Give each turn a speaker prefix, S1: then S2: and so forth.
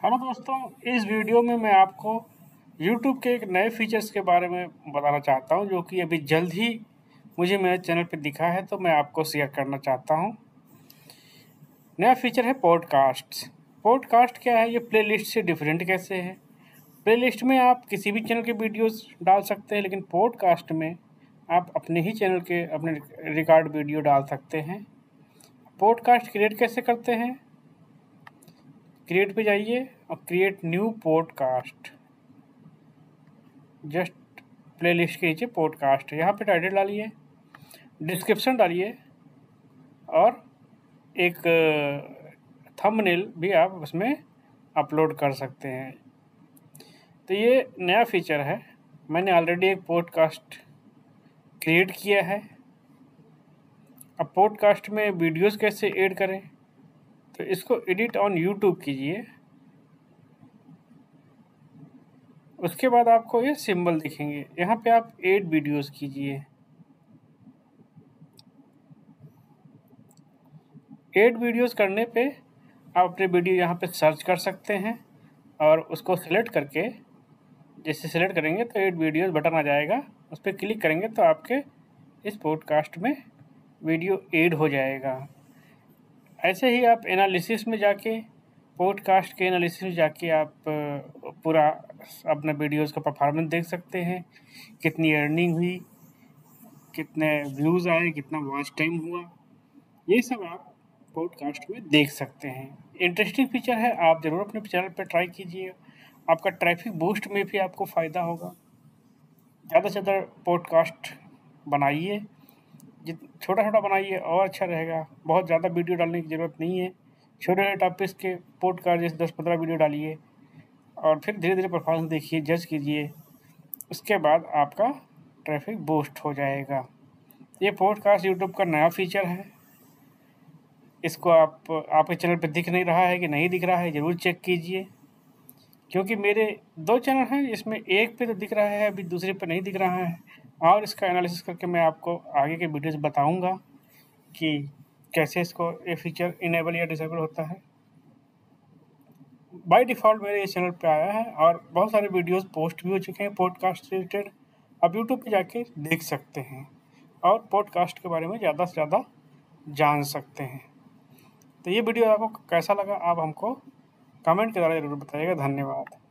S1: Hello दोस्तों, इस video में मैं आपको YouTube के एक नए फीचर्स के बारे में बताना चाहता हूं, जो कि अभी जल्द ही मुझे मेरे चैनल पे दिखा है, तो मैं आपको शेयर करना चाहता हूं। नया फीचर है पॉडकास्ट। पॉडकास्ट क्या है? ये प्लेलिस्ट से डिफरेंट कैसे है? प्लेलिस्ट में आप किसी भी चैनल के वीडियोस डाल सकते हैं, लेकिन पॉडकास्ट में आप अपने ही चैनल के अपने रिकॉर्ड वीडियो डाल सकते हैं। पॉडकास्ट क्रिएट कैसे करते हैं? क्रिएट पे जाइए और create new podcast. Just playlist के नीचे पॉडकास्ट है, यहाँ पे टाइटल डालिए, डिस्क्रिप्शन डालिए और एक थंबनेल भी आप उसमें अपलोड कर सकते हैं। तो ये नया फीचर है। मैंने ऑलरेडी एक पॉडकास्ट क्रिएट किया है। अब पॉडकास्ट में वीडियोस कैसे ऐड करें, तो इसको एडिट ऑन यूट्यूब कीजिए। उसके बाद आपको ये सिंबल दिखेंगे, यहाँ पे आप ऐड वीडियोस कीजिए। ऐड वीडियोस करने पे आप अपने वीडियो यहाँ पे सर्च कर सकते हैं और उसको सिलेक्ट करके, जैसे सिलेक्ट करेंगे तो ऐड वीडियोस बटन आ जाएगा, उस पर क्लिक करेंगे तो आपके इस पॉडकास्ट में वीडियो ऐड हो जाएगा। ऐसे ही आप एनालिसिस में जाके, पॉडकास्ट के एनालिसिस में जाके आप पूरा अपने वीडियोस का परफॉर्मेंस देख सकते हैं, कितनी अर्निंग हुई, कितने व्यूज़ आए, कितना वॉच टाइम हुआ, ये सब आप पॉडकास्ट में देख सकते हैं। इंटरेस्टिंग फीचर है, आप ज़रूर अपने चैनल पर ट्राई कीजिए। आपका ट्रैफिक बूस्ट में भी आपको फ़ायदा होगा। ज़्यादा से ज़्यादा पॉडकास्ट बनाइए, छोटा छोटा बनाइए और अच्छा रहेगा। बहुत ज़्यादा वीडियो डालने की ज़रूरत नहीं है। छोटे छोटे टॉपिक्स के पॉडकास्ट जैसे 10-15 वीडियो डालिए और फिर धीरे धीरे परफॉर्मेंस देखिए, जज कीजिए। उसके बाद आपका ट्रैफिक बूस्ट हो जाएगा। ये पॉडकास्ट यूट्यूब का नया फीचर है। इसको आपके चैनल पे दिख नहीं रहा है कि नहीं दिख रहा है, ज़रूर चेक कीजिए, क्योंकि मेरे 2 चैनल हैं, इसमें एक पे तो दिख रहा है, अभी दूसरे पे नहीं दिख रहा है। और इसका एनालिसिस करके मैं आपको आगे के वीडियोस बताऊंगा कि कैसे इसको ये फीचर इनेबल या डिसेबल होता है। बाय डिफ़ॉल्ट मेरे इस चैनल पे आया है और बहुत सारे वीडियोस पोस्ट भी हो चुके हैं पॉडकास्ट से रिलेटेड। आप यूट्यूब पे जाके देख सकते हैं और पॉडकास्ट के बारे में ज़्यादा से ज़्यादा जान सकते हैं। तो ये वीडियो आपको कैसा लगा, आप हमको कमेंट के द्वारा ज़रूर बताइएगा। धन्यवाद।